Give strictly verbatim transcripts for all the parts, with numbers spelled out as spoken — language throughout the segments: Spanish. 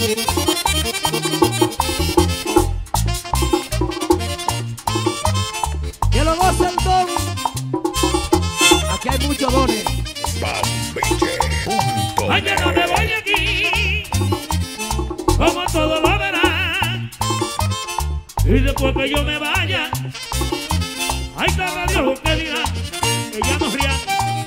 Que lo goce el don. Aquí hay muchos dones. Mañana me voy aquí, como todo lo verán. Y después que yo me vaya, ahí sabrá Dios lo que dirá, que ya no rían.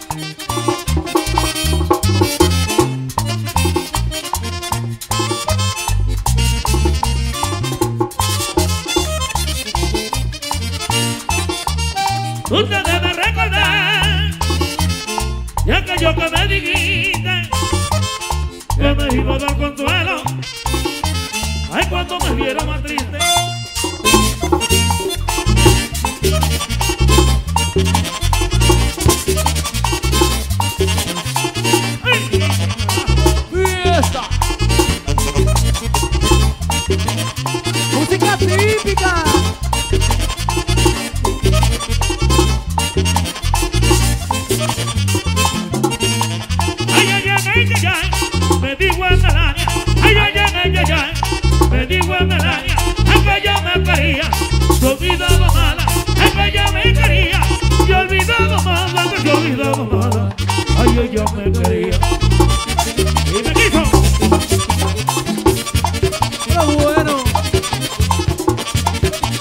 Usted debe recordar, ya que yo que me dijiste que me iba a dar consuelo, ay, cuando me viera más triste. ¡Fiesta! ¡Música típica! Ay, ay, ay, ay, ay, ay, me dijo en Melania. Ay, ay, ay, ay, ay, ay, me dijo en Melania. Ay, que ella me quería, yo olvidaba mala. Ay, que ella me quería, yo olvidaba mala, que yo olvidaba mala. Ay, ella me quería y me quiso. ¡Qué bueno!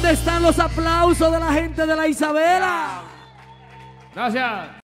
¿Dónde están los aplausos de la gente de la Isabela? Gracias.